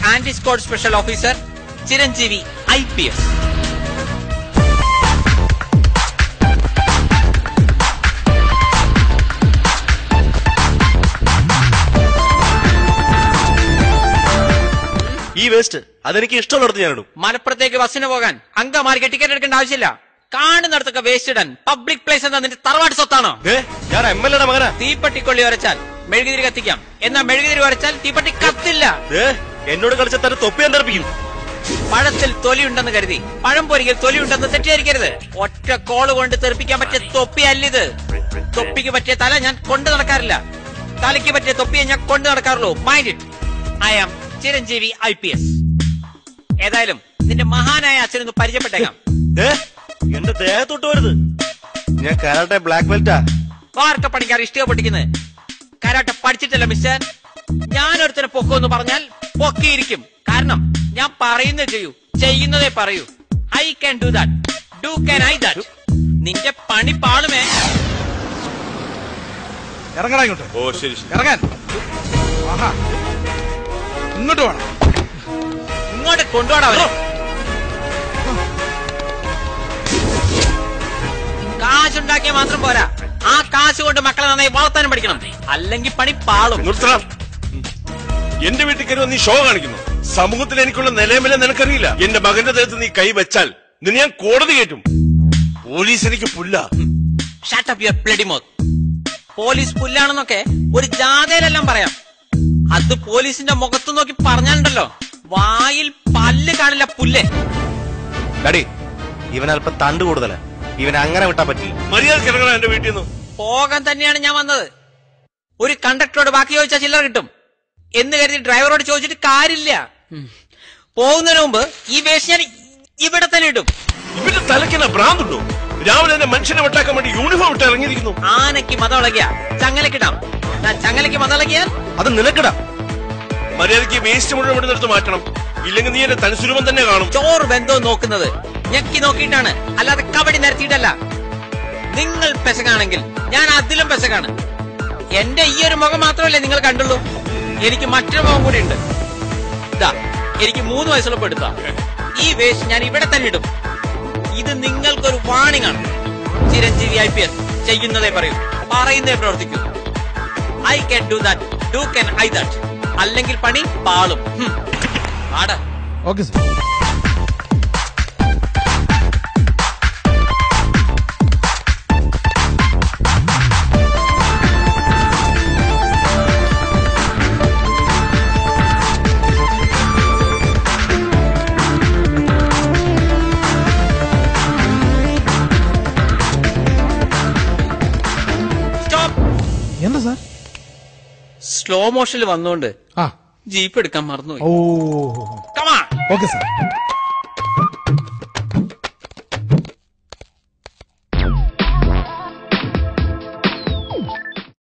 Anti squad special officer Chiranjeevi IPS. ഈ waste അതെനിക്ക് ഇഷ്ടമുള്ളത് ഞാനിടും. മലപ്പുറത്തേക്ക് ബസ്സിന് പോകാൻ അങ്കമാലിക്ക് ടിക്കറ്റ് എടുക്കേണ്ട ആവശ്യമില്ല. കാണുന്നിടത്തൊക്കെ വേസ്റ്റ് ഇടാൻ പബ്ലിക് പ്ലേസ് എന്താ നിന്റെ തറവാട് സ്വത്താണോ? ഞാൻ MLA മകനാ. തീപ്പട്ടിക്കൊള്ളി വരച്ചാൽ മെഴുകുതിരി കത്തിക്കാം, എന്നാൽ മെഴുകുതിരി വരച്ചാൽ തീപ്പട്ടി കത്തില്ല. എന്നോട് കളിച്ച തന്നെ തൊപ്പി തെറിപ്പിക്കും. പഴത്തിൽ തൊലിയുണ്ടെന്ന് കരുതി പഴം പൊരിക്കൽ തൊലിയുണ്ടെന്ന് തെറ്റിദ്ധരിക്കരുത്. ഒറ്റ കോള് കൊണ്ട് തെറിപ്പിക്കാൻ പറ്റിയ തൊപ്പി അല്ലിത്. തൊപ്പിക്ക് പറ്റിയ തല ഞാൻ കൊണ്ടു നടക്കാറില്ല, തലയ്ക്ക് പറ്റിയ തൊപ്പിയെ ഞാൻ കൊണ്ടു നടക്കാറുള്ളൂ. Mind it. I am Chiranjeevi IPS. ഏതായാലും നിന്റെ മഹാനായ അച്ഛനൊന്ന് പരിചയപ്പെട്ടേക്കാം. എന്റെ ദേഹത്തൊട്ട് വരുത്. ഞാൻ കരാട്ടെ ബ്ലാക്ക് ബെൽറ്റാ. വാർക്ക പണിക്കാർ ഇഷ്ടിക പൊട്ടിക്കുന്നത്. Karate പഠിച്ചിട്ടല്ല mister. ഞാനൊരുത്തനെ പൊക്കുമെന്ന് പറഞ്ഞാൽ പൊക്കിയിരിക്കും. കാരണം ഞാൻ പറയുന്നത് ചെയ്യൂ, ചെയ്യുന്നതേ പറയൂ. I can do that. Do can I that. നിന്റെ പണി പാളുമേ. ഇറങ്ങടാ ഇങ്ങോട്ട്. ഓ ശരി ഇറങ്ങാൻ. ഇങ്ങോട്ട് വേണം. ഇങ്ങോട്ട് കൊണ്ടുപോടാ. കാശുണ്ടാക്കിയ മാത്രം പോരാ, ആ കാശ് കൊണ്ട് മക്കളെ നന്നായി വളർത്താനും പഠിക്കണം, അല്ലെങ്കിൽ പണി പാളും. എന്റെ വീട്ടിൽ കയറി നീ ഷോ കാണിക്കുന്നു. സമൂഹത്തിൽ എനിക്കുള്ള നിലവില നിനക്കറിയില്ല. എന്റെ മകന്റെ ദേഹത്ത് നീ കൈ വെച്ചാൽ നിന്നെ ഞാൻ കോടതി കയറ്റും. പോലീസ് എനിക്ക് പുല്ല. Shut up your bloody mouth. Police പുല്ലാണെന്നൊക്കെ ഒരു ജാഥയിലെല്ലാം പറയാം. അത് പോലീസിന്റെ മുഖത്ത് നോക്കി പറഞ്ഞാലുണ്ടല്ലോ, വായിൽ പല്ല് കാണില്ല പുല്ലേ. ഇവനല്പം തണ്ട് കൂടുതലാ. ഇവൻ അങ്ങനെ വിട്ടാ പറ്റില്ല. മര്യാദക്ക് ഇറങ്ങണം എന്റെ വീട്ടിൽ നിന്ന്. പോകാൻ തന്നെയാണ് ഞാൻ വന്നത്. ഒരു കണ്ടക്ടറോട് ബാക്കി ചോദിച്ചാൽ ചില്ലറ കിട്ടും എന്ന് കരുതി ഡ്രൈവറോട് ചോദിച്ചിട്ട് കാര്യമില്ല. പോകുന്നതിന് മുമ്പ് ഈ വേഷം ഞാൻ ഇവിടെ തന്നെ ഇടും. ഇവന്റെ തലയ്ക്കെന്നാ ഭ്രാന്തുണ്ടോ? രാവിലെ തന്നെ മനുഷ്യനെ വെട്ടാക്കാൻ വേണ്ടി യൂണിഫോം ഇട്ട് ഇറങ്ങിയിരിക്കുന്നു. ആനയ്ക്ക് മതമിളകിയ ചങ്ങലക്കിടാം, ചങ്ങലയ്ക്ക് മതമിളകിയാൽ അത് നിനക്കിടാം. മര്യാദയ്ക്ക് വേസ്റ്റ് മുഴുവൻ ഇവിടെ നിർത്ത് മാറ്റണം. ഇല്ലെങ്കിൽ നീ എന്റെ തനിസുരൂപം തന്നെ കാണും. ചോറ് ബന്ധവും നോക്കുന്നത് ഞെക്കി നോക്കിയിട്ടാണ്, അല്ലാതെ കബഡി നിരത്തിയിട്ടല്ല. നിങ്ങൾ പെശകാണെങ്കിൽ ഞാൻ അതിലും പെശകാണ്. എന്റെ ഈ ഒരു മുഖം മാത്രമല്ലേ നിങ്ങൾ കണ്ടുള്ളൂ. എനിക്ക് മറ്റൊരു മുഖം കൂടി ഉണ്ട്. ഇതാ, എനിക്ക് 3 വയസ്സുള്ളപ്പോൾ എടുത്താ ഈ വേസ്റ്റ് ഞാൻ ഇവിടെ തന്നെ ഇടും. ഇത് നിങ്ങൾക്കൊരു വാണിംഗ് ആണ്. ചിരഞ്ജീവി IPS ചെയ്യുന്നതേ പറയൂ, പറയുന്നതേ പ്രവർത്തിക്കൂ. I can do that. Do can I that. അല്ലെങ്കിൽ പണി പാളും. ആടാ. Okay sir. എന്താ സാർ? സ്ലോ മോഷനിൽ വന്നോണ്ട് ജീപ്പ് എടുക്കാൻ മറന്നുപോയി. ഓ കമാ. Okay sir.